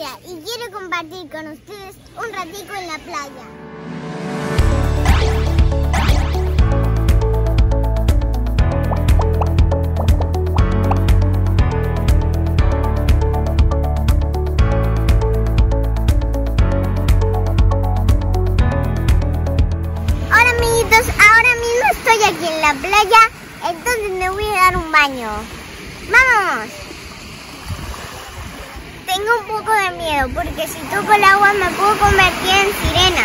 playa y quiero compartir con ustedes un ratico en la playa. Hola amiguitos, ahora mismo estoy aquí en la playa, entonces me voy a dar un baño. ¡Vamos! Tengo un poco de miedo porque si toco el agua me puedo convertir en sirena.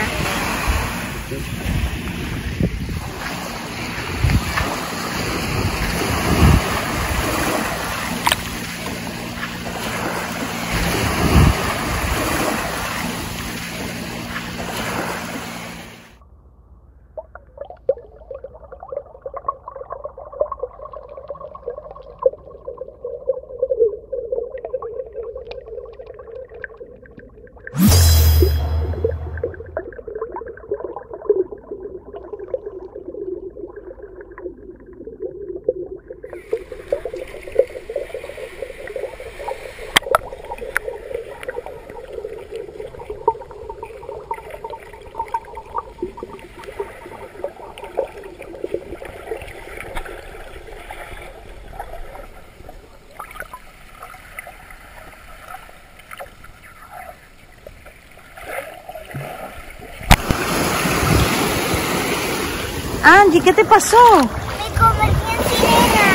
Angie, ¿qué te pasó? Me convertí en sirena.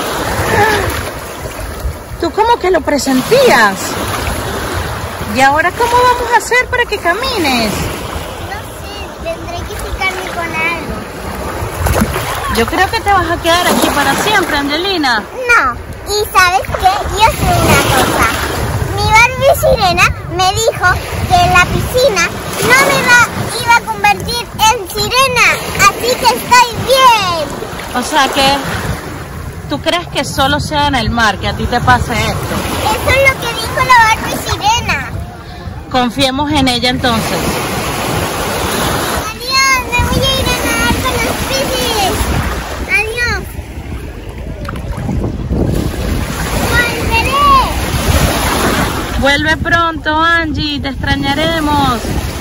¿Tú cómo que lo presentías? ¿Y ahora cómo vamos a hacer para que camines? No sé, tendré que picarme con algo. Yo creo que te vas a quedar aquí para siempre, Angelina. No, y ¿sabes qué? Yo sé una cosa. Mi Barbie sirena me dijo que en la piscina no me iba a convertir en sirena, así que estoy bien. O sea que tú crees que solo sea en el mar que a ti te pase esto. Eso es lo que dijo la Barbie sirena. Confiemos en ella entonces. Adiós, me voy a ir a nadar con los peces. Adiós. Volveré. Vuelve pronto, Angie, te extrañaremos.